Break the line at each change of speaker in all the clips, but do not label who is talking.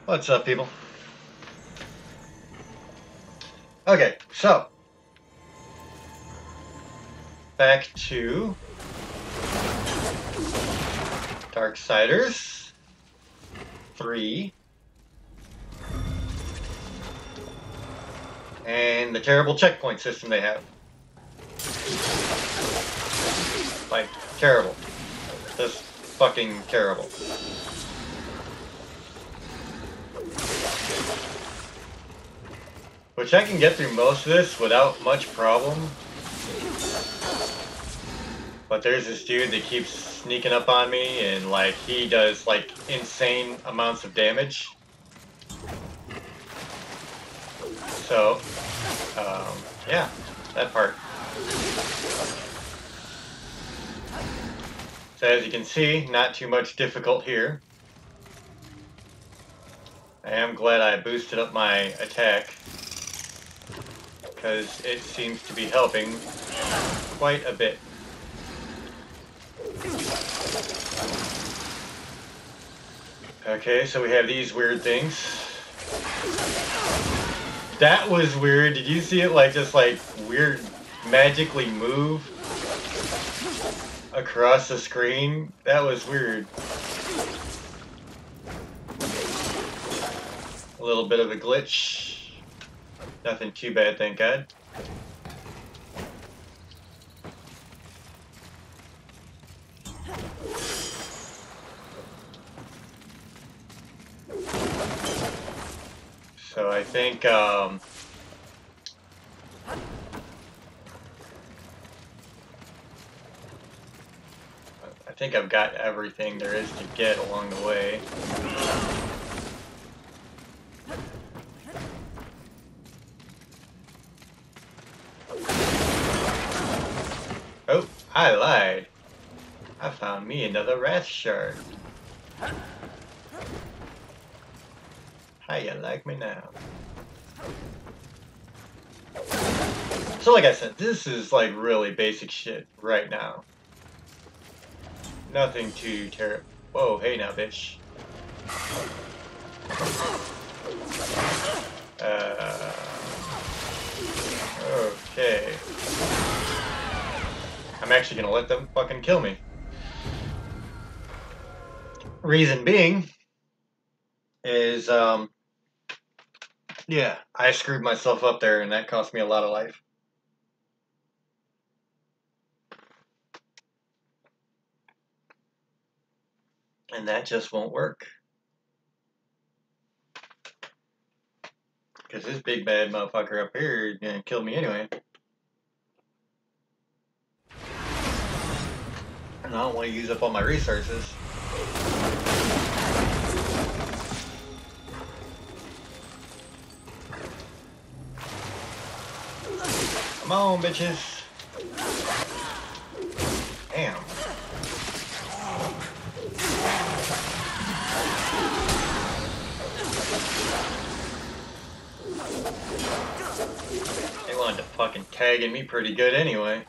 What's up, people? Okay, so back to Darksiders 3 and the terrible checkpoint system they have. Like, terrible. Just fucking terrible. Which I can get through most of this without much problem. But there's this dude that keeps sneaking up on me and like he does like insane amounts of damage. So, yeah, that part. So as you can see, not too much difficult here. I am glad I boosted up my attack, because it seems to be helping quite a bit. Okay, so we have these weird things. That was weird. Did you see it like just like weird magically move across the screen? That was weird. A little bit of a glitch. Nothing too bad, thank God. So I think I've got everything there is to get along the way. Oh, I lied. I found me another wrath shard. How you like me now? So like I said, this is like really basic shit right now. Nothing too terrible. Whoa, hey now, bitch. Okay. I'm actually gonna let them fucking kill me. Reason being is, yeah, I screwed myself up there and that cost me a lot of life. And that just won't work. Because this big bad motherfucker up here is gonna kill me anyway. And I don't want to use up all my resources. Come on, bitches. Damn. They wanted to fucking tag in me pretty good anyway.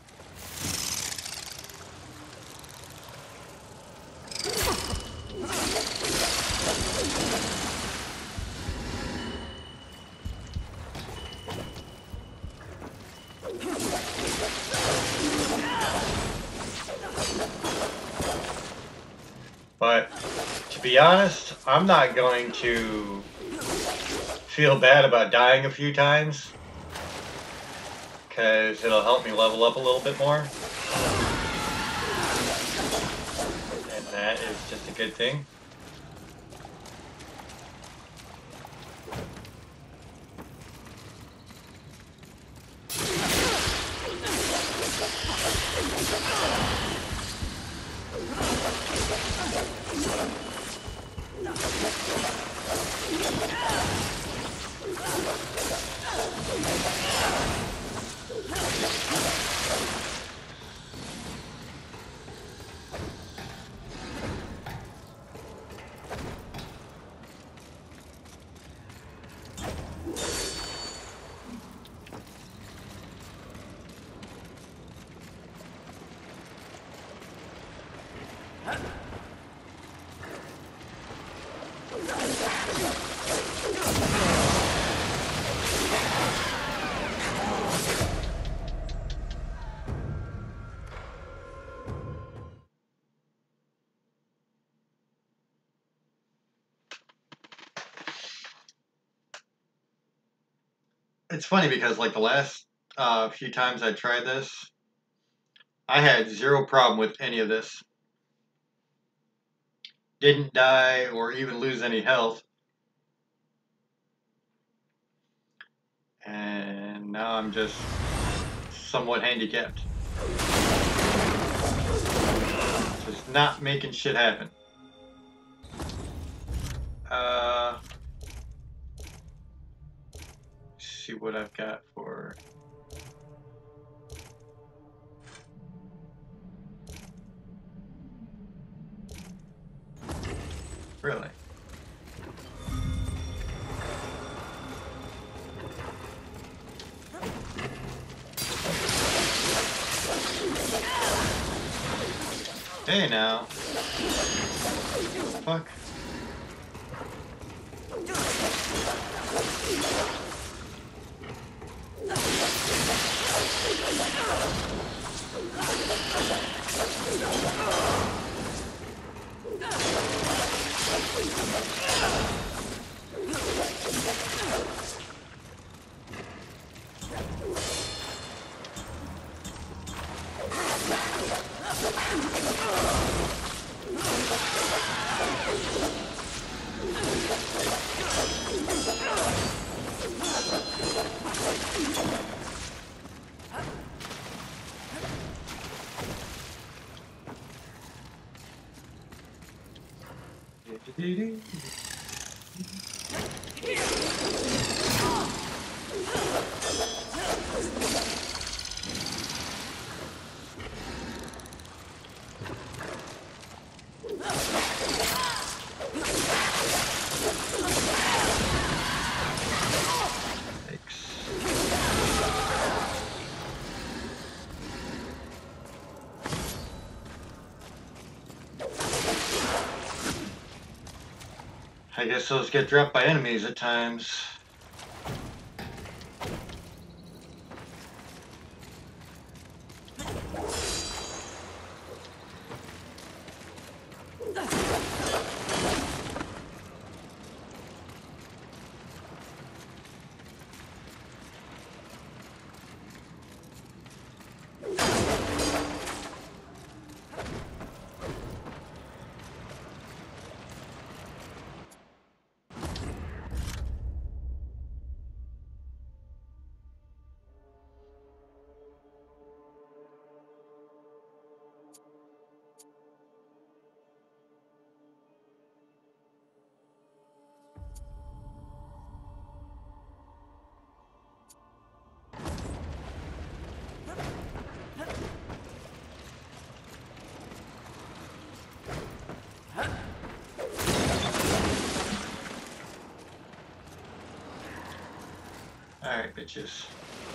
But to be honest, I'm not going to feel bad about dying a few times, because it'll help me level up a little bit more. And that is just a good thing. It's funny because like the last few times I tried this, I had zero problem with any of this. Didn't die or even lose any health. And now I'm just somewhat handicapped. Just not making shit happen. See what I've got for... Really? Hey now. Fuck. I guess those get dropped by enemies at times. Alright, bitches.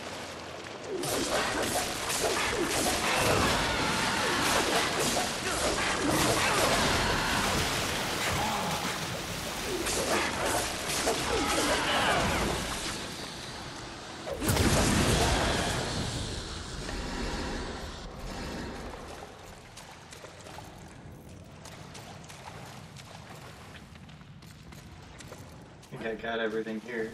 I think I got everything here.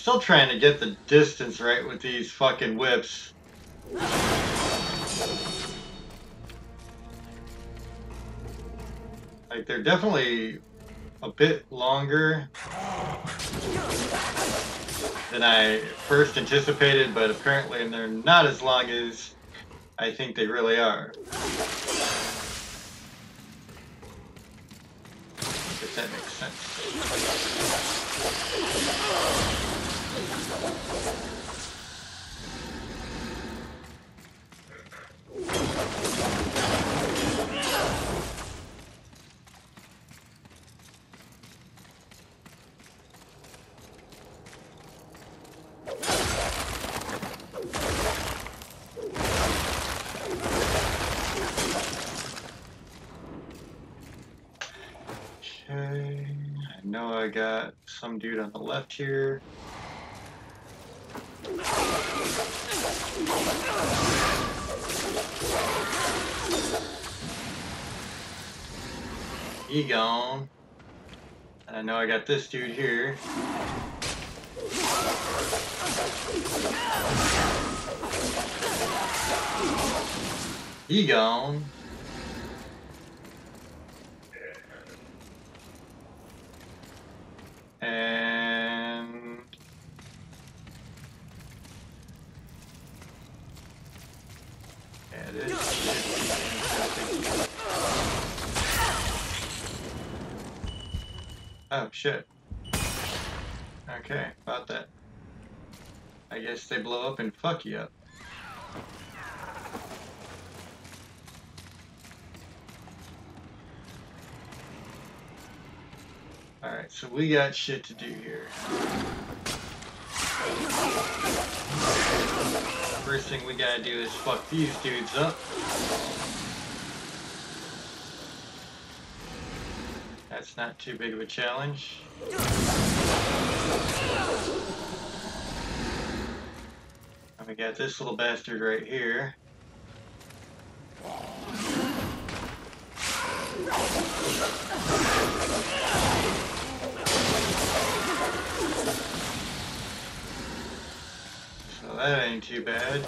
still trying to get the distance right with these fucking whips. Like, they're definitely a bit longer than I first anticipated, but apparently they're not as long as I think they really are. If that makes sense. Okay, I know I got some dude on the left here. He gone. And I know I got this dude here. He gone. And yeah, this should be interesting. Oh shit. Okay, about that. I guess they blow up and fuck you up. Alright, so we got shit to do here. First thing we gotta do is fuck these dudes up. That's not too big of a challenge. And we got this little bastard right here. So that ain't too bad.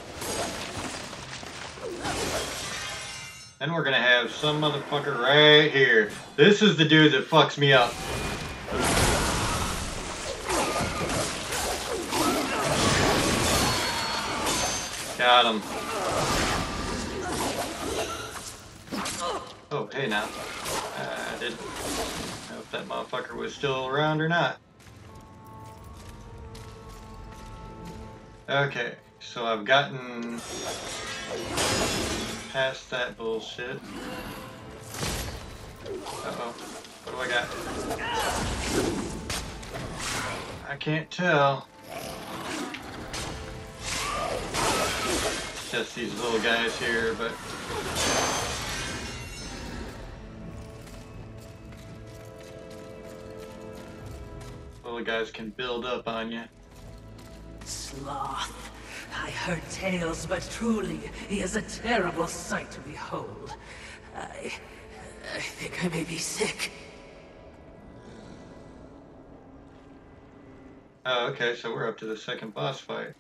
Then we're gonna have some motherfucker right here. This is the dude that fucks me up. Got him. Oh, hey now. I didn't know if that motherfucker was still around or not. Okay, so I've gotten past that bullshit. Uh-oh. What do I got? I can't tell. It's just these little guys here, but little guys can build up on you.
Sloth. I heard tales, but truly, he is a terrible sight to behold. I think I may be sick.
Oh, okay, so we're up to the second boss fight.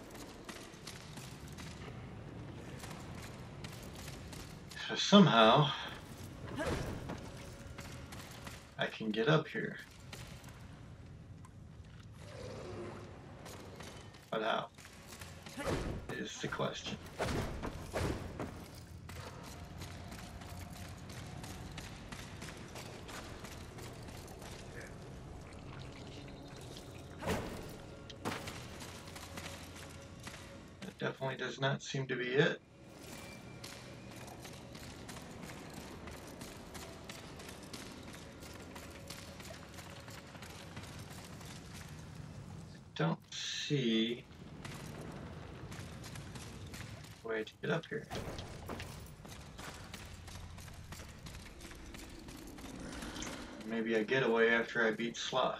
So somehow, I can get up here. But how? Is the question. That definitely does not seem to be it. Don't see a way to get up here. Maybe I get away after I beat Sloth.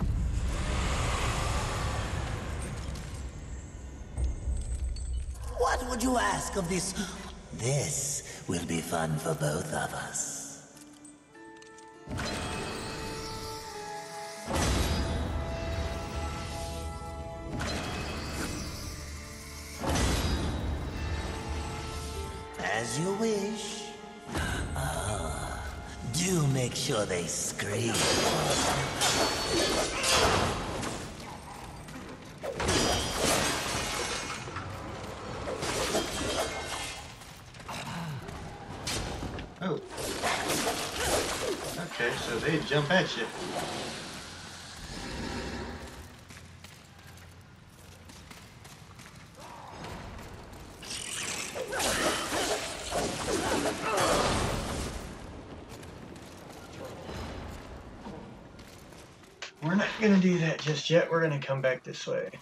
What
what would you ask of this? This will be fun for both of us. As you wish. Do make sure they scream.
Oh. Okay, so they jump at you. We're not gonna do that just yet. We're gonna come back this way.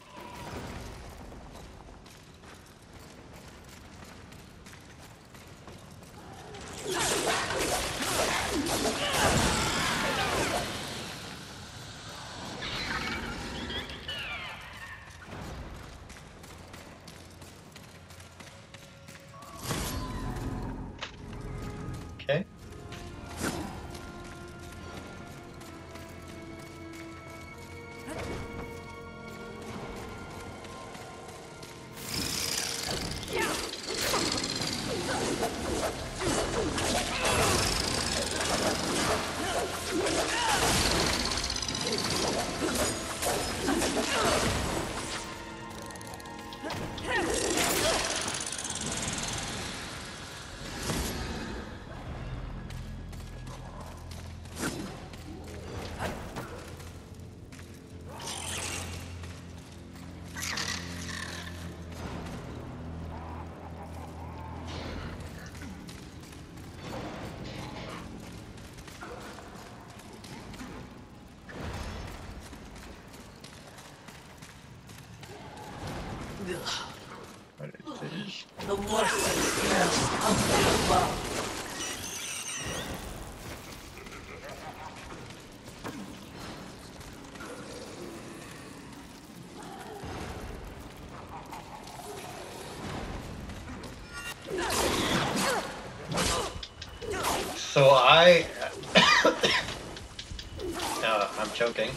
Okay. What is this?
The worst smells come from above.
So I'm choking.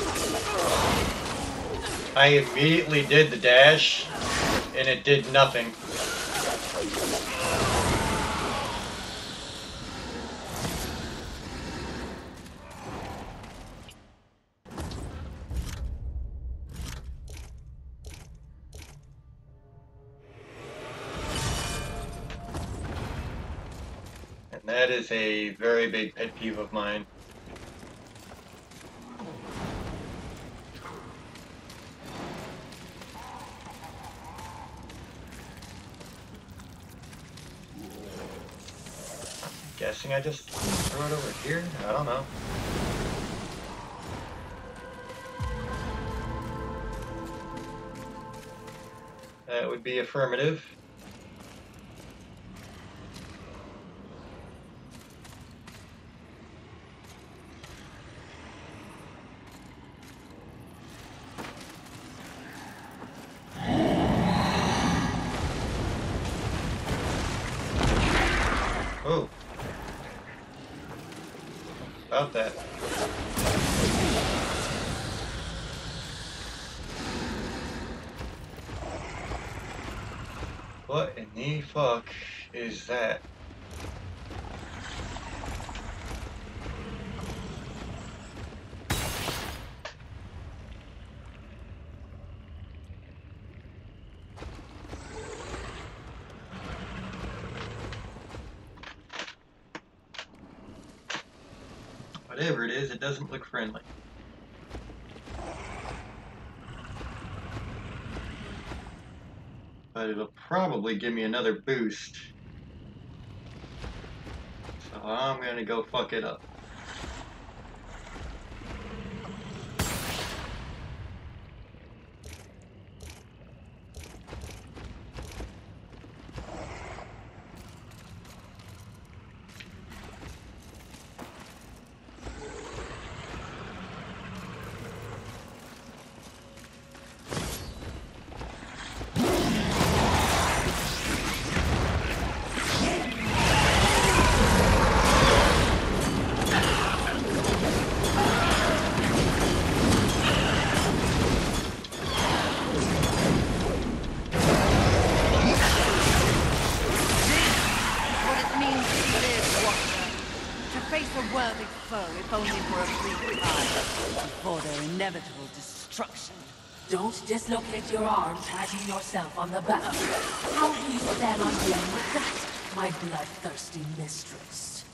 I immediately did the dash, and it did nothing. And that is a very big pet peeve of mine. Guessing I just throw it over here? I don't know. That would be affirmative. Oh. About that. What in the fuck is that? Whatever it is, it doesn't look friendly. But it'll probably give me another boost. So I'm gonna go fuck it up.
inevitable destruction. Don't dislocate your arm patting yourself on the back. How do you stand on dealing with that, my bloodthirsty mistress?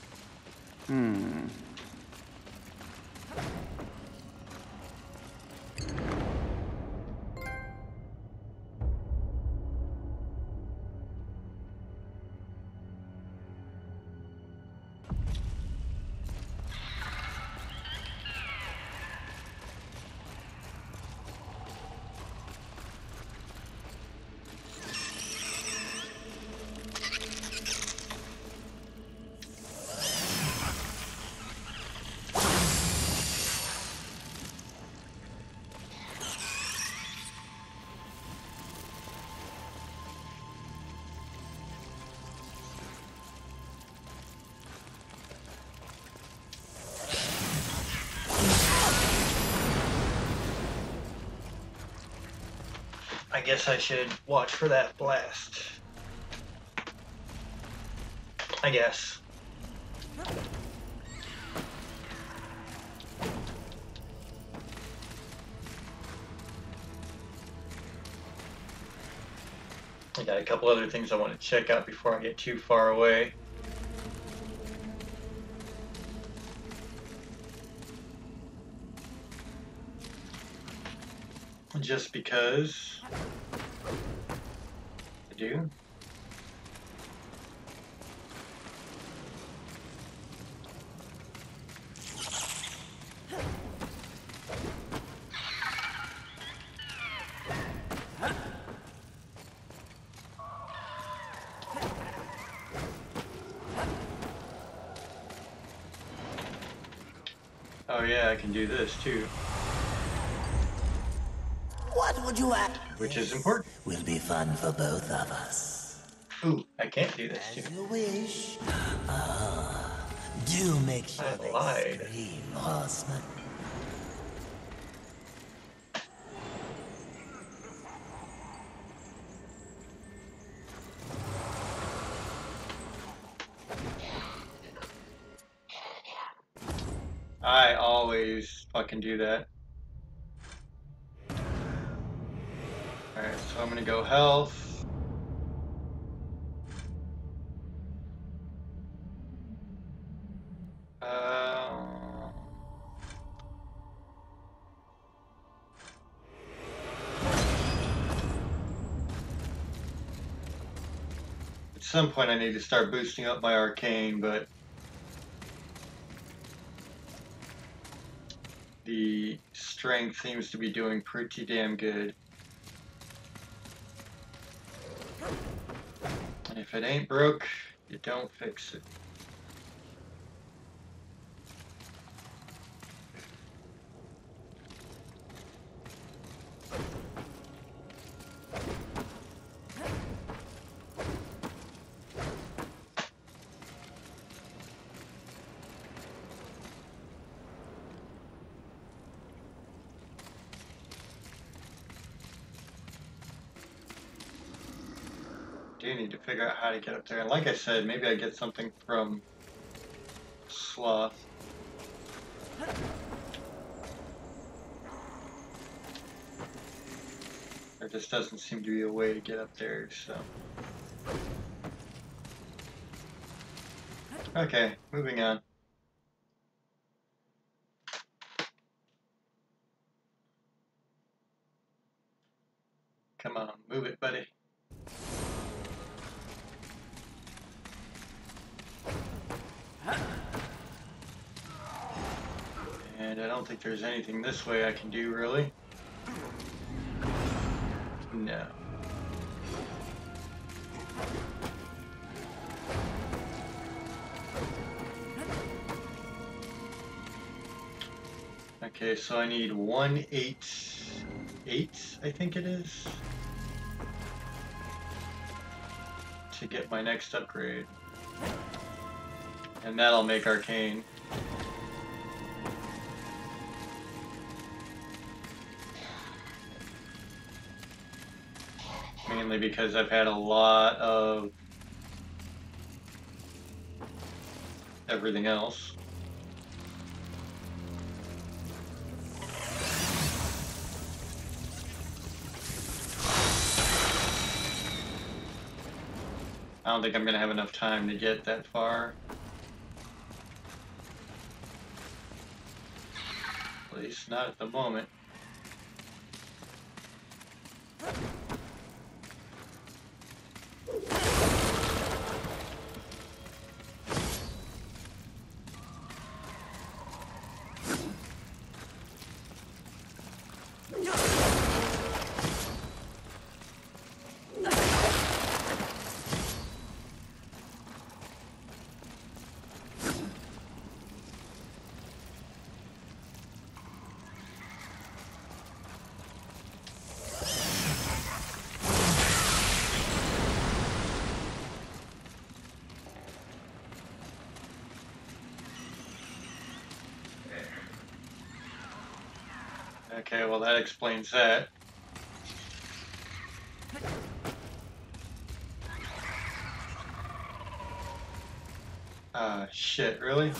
I guess I should watch for that blast. I guess. I got a couple other things I want to check out before I get too far away. Just because I do. Oh yeah, I can do this too.
What would you add?
Which is important.
Will be fun for both of us.
Ooh, I can't do this
As
too.
you wish. Do make sure
I
they
lied.
scream, horseman.
I always fucking do that. Alright, so I'm gonna go health. At some point I need to start boosting up my arcane, but the strength seems to be doing pretty damn good. And if it ain't broke, you don't fix it. Do need to figure out how to get up there. And like I said, maybe I get something from Sloth. There just doesn't seem to be a way to get up there, so. Okay, moving on. Come on, move it, buddy. And I don't think there's anything this way I can do, really. No. Okay, so I need 188, I think it is, to get my next upgrade. And that'll make arcane. Mainly because I've had a lot of everything else. I don't think I'm gonna have enough time to get that far. At least not at the moment. Okay, well that explains that. Shit, really?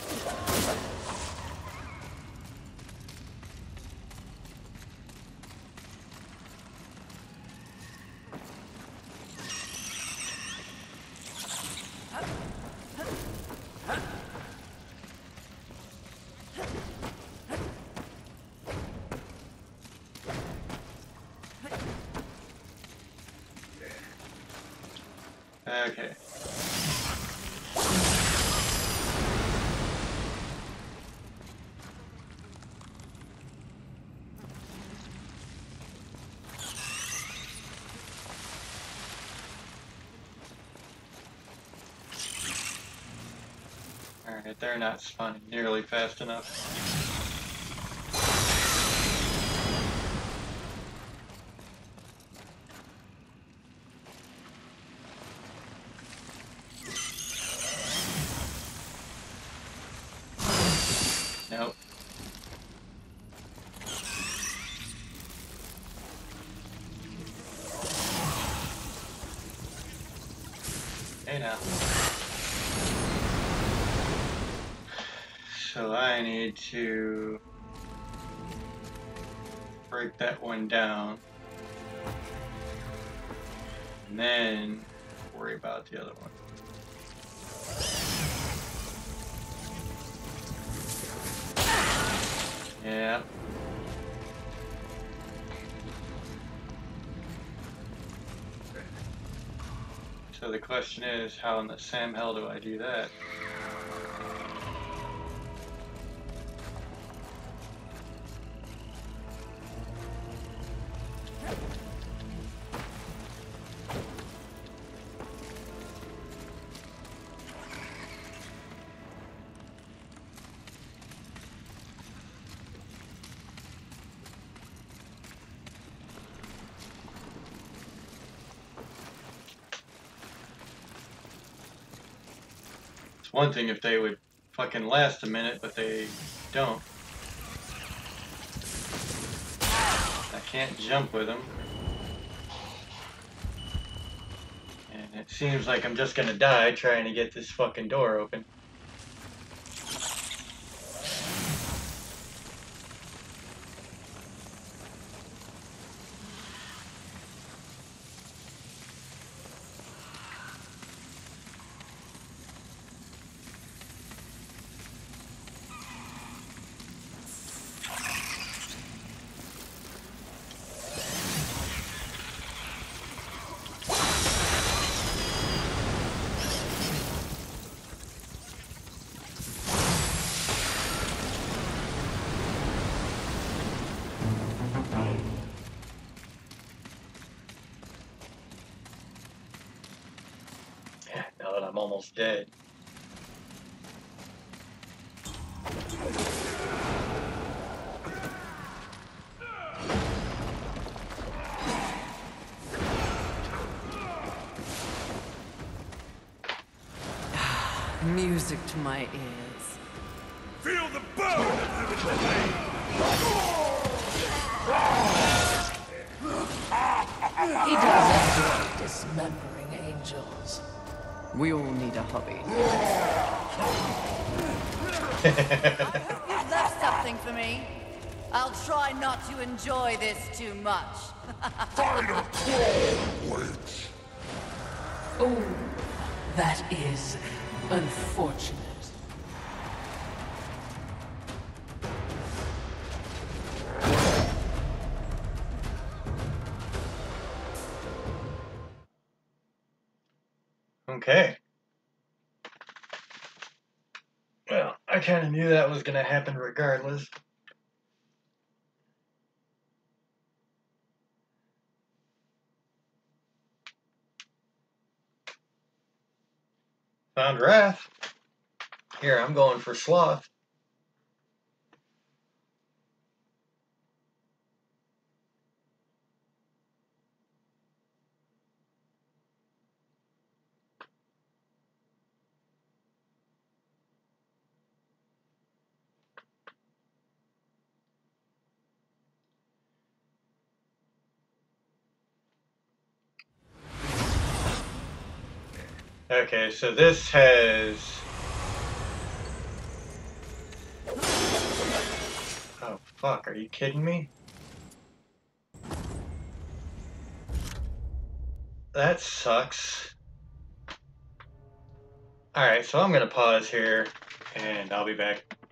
Okay. Alright, they're not spawning nearly fast enough. Nope. Hey now. So I need to break that one down and then worry about the other one. Yeah. So the question is, how in the Sam hell do I do that? One thing if they would fucking last a minute, but they don't. I can't jump with them. And it seems like I'm just gonna die trying to get this fucking door open. Now that I'm almost dead.
Music to my ears.
Feel the burn of the flame!
He does enjoy dismembering angels. We all need a hobby.
You've left something for me. I'll try not to enjoy this too much.
Final call waits!
Oh, That is unfortunate.
Okay. Well, I kind of knew that was going to happen regardless. Found Wrath. Here, I'm going for Sloth. Okay, so this has... Oh, fuck, are you kidding me? That sucks. Alright, so I'm gonna pause here, and I'll be back.